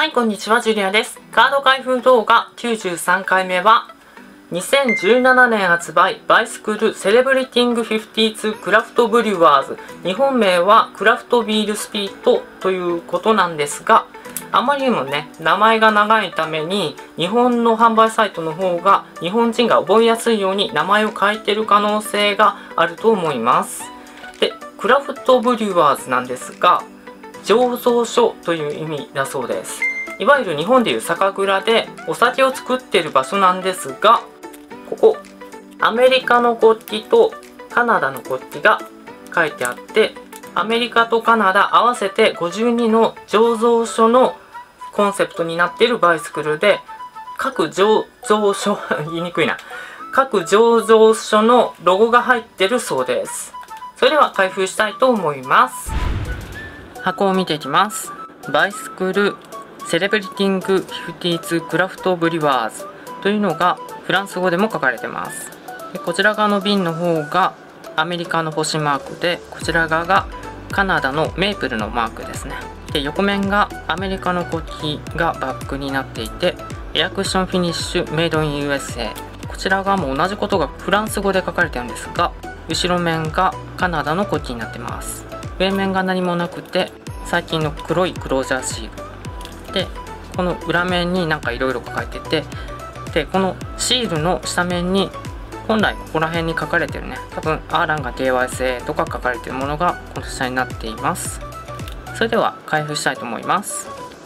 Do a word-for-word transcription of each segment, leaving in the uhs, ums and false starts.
はい、こんにちは、ジュリアです。カード開封動画きゅうじゅうさんかいめは、にせんじゅうななねん発売、バイスクルセレブリティングフィフティーツークラフトブリュワーズ。日本名はクラフトビールスピリットということなんですが、あまりにもね、名前が長いために、日本の販売サイトの方が日本人が覚えやすいように名前を変えてる可能性があると思います。で、クラフトブリュワーズなんですが、醸造所という意味だそうです。いわゆる日本でいう酒蔵でお酒を作っている場所なんですが、ここアメリカの国旗とカナダの国旗が書いてあって、アメリカとカナダ合わせてごじゅうにの醸造所のコンセプトになっているバイスクルで、各醸造所言いにくいな各醸造所のロゴが入ってるそうです。それでは開封したいと思います。箱を見ていきます。バイスクルセレブリティングフィフティーツークラフトブリュワーズというのがフランス語でも書かれてます。でこちら側の瓶の方がアメリカの星マークで、こちら側がカナダのメープルのマークですね。で横面がアメリカの国旗がバックになっていて、エアクッションフィニッシュメイドイン ユーエスエー、 こちら側も同じことがフランス語で書かれてるんですが、後ろ面がカナダの国旗になってます。上面が何もなくて、最近の黒いクロージャーシールで、この裏面になんかいろいろ書かれてて、でこのシールの下面に本来ここら辺に書かれてるね、多分アーランが ケーワイエスエー とか書かれてるものがこの下になっています。それでは開封したいと思います。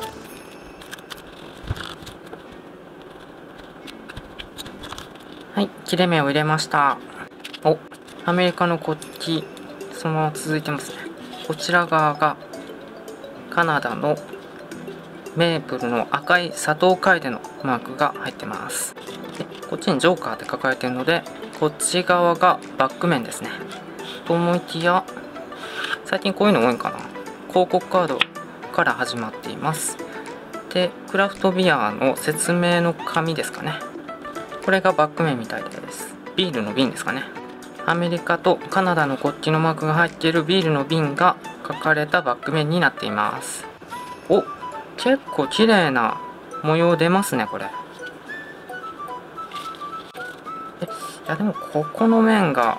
はい、切れ目を入れました。お、アメリカの国旗そのまま続いてますね。こちら側がカナダのメープルの赤い砂糖楓のマークが入ってます。でこっちにジョーカーって書かれてるので、こっち側がバック面ですね。と思いきや、最近こういうの多いんかな、広告カードから始まっています。でクラフトビアの説明の紙ですかね。これがバック面みたいです。ビールの瓶ですかね。アメリカとカナダの国旗のマークが入っているビールの瓶が書かれたバック面になっています。お、結構綺麗な模様出ますね、これ。え、いやでもここの面が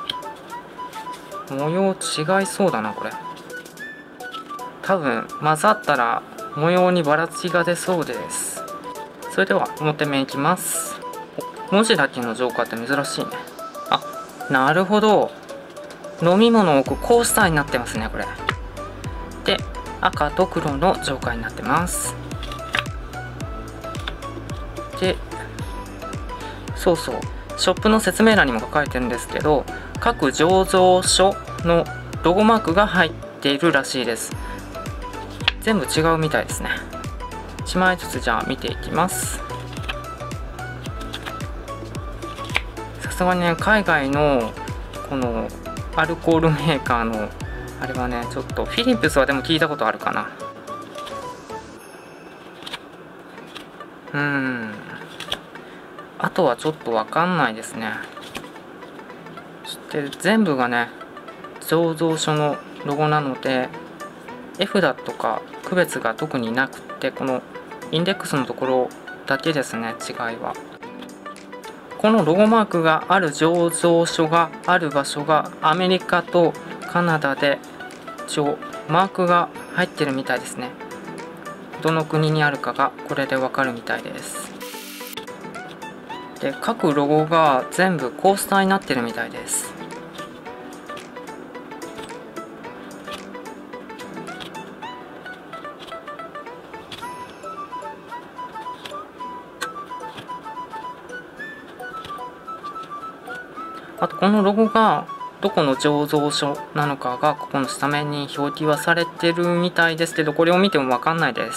模様違いそうだな、これ。多分混ざったら模様にばらつきが出そうです。それでは表面いきます。文字だけのジョーカーって珍しいね。あ、なるほど、飲み物を置くコースターになってますね、これで。赤と黒のジョーカーになってます。でそうそう、ショップの説明欄にも書かれてるんですけど、各醸造所のロゴマークが入っているらしいです。全部違うみたいですね。いちまいずつじゃあ見ていきます。さすがにね、海外のこのアルコールメーカーのあれはね、ちょっとフィリップスはでも聞いたことあるかな。うーんあとはちょっとわかんないですね。そして全部がね、醸造所のロゴなので絵札とか区別が特になくて、このインデックスのところだけですね、違いは。このロゴマークがある醸造所がある場所がアメリカとカナダで、一応マークが入ってるみたいですね。どの国にあるかがこれでわかるみたいです。で各ロゴが全部コースターになってるみたいです。あとこのロゴがどこの醸造所なのかがここの下面に表記はされてるみたいですけど、これを見ても分かんないです。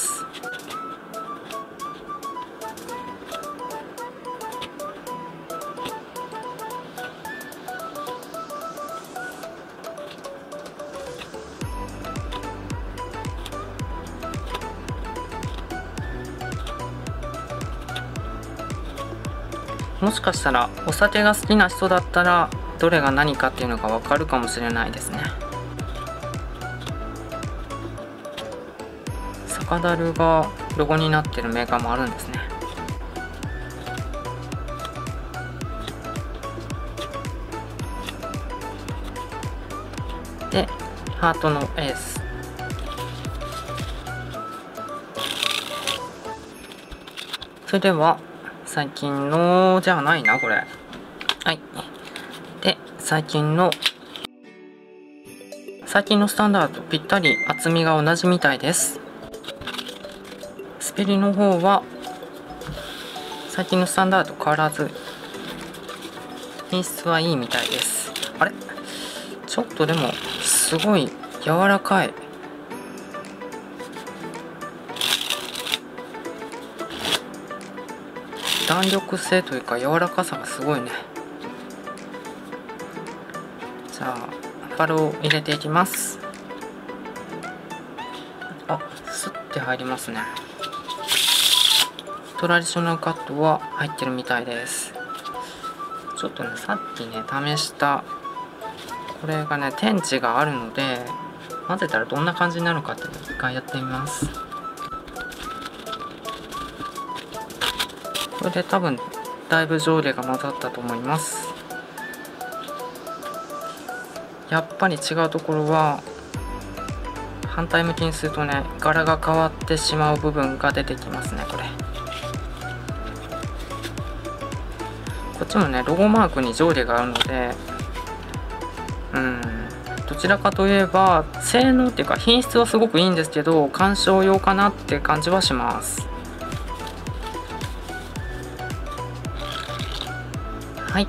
もしかしたらお酒が好きな人だったらどれが何かっていうのが分かるかもしれないですね。 赤ダルがロゴになってるメーカーもあるんですね。でハートのエース、それでは最近のじゃないなこれ、はい。で最近の最近のスタンダードぴったり厚みが同じみたいです。スペリの方は最近のスタンダード変わらず品質はいいみたいです。あれちょっとでもすごい柔らかい。弾力性というか柔らかさがすごいね。じゃあバルを入れていきます。あ、スッて入りますね。トラディショナルカットは入ってるみたいです。ちょっとねさっきね試したこれがね天地があるので、混ぜたらどんな感じになるかっていうのを一回やってみます。これで多分だいぶ上下が混ざったと思います。やっぱり違うところは反対向きにするとね柄が変わってしまう部分が出てきますね。これこっちもねロゴマークに上下があるので、うんどちらかといえば性能っていうか品質はすごくいいんですけど鑑賞用かなって感じはします。はい。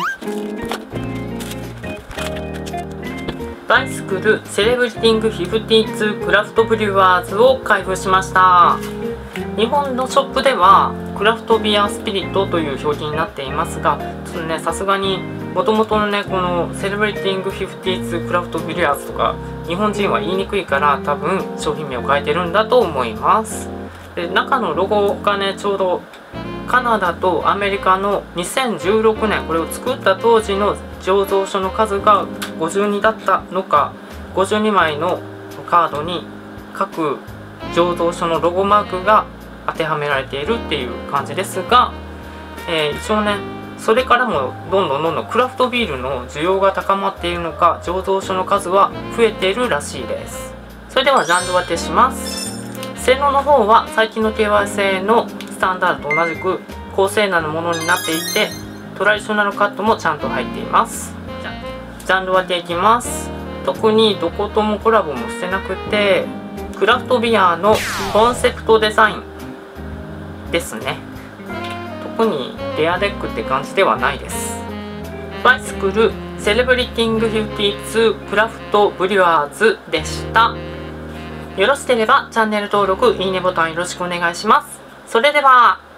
バイスクルセレブリティングフィフティーツークラフトブリュワーズを開封しました。日本のショップではクラフトビアスピリットという表記になっていますが、ちょっとねさすがにもともとのねこのセレブリティングフィフティーツークラフトブリュワーズとか日本人は言いにくいから多分商品名を変えてるんだと思います。で中のロゴがねちょうどカナダとアメリカのにせんじゅうろくねんこれを作った当時の醸造所の数がごじゅうにだったのか、ごじゅうにまいのカードに各醸造所のロゴマークが当てはめられているっていう感じですが、えー、一応ねそれからもどんどんどんどんクラフトビールの需要が高まっているのか醸造所の数は増えているらしいです。それではジャンル分けします。性能の方は最近の ケーワイ 製のスタンダードと同じく高性能なものになっていてトラディショナルカットもちゃんと入っています。じゃジャンル分けいきます。特にどこともコラボもしてなくてクラフトビアのコンセプトデザインですね。特にレアデックって感じではないです。バイスクルセレブリティングフィフティーツークラフトブリュワーズでした。よろしければチャンネル登録、いいねボタンよろしくお願いします。それでは。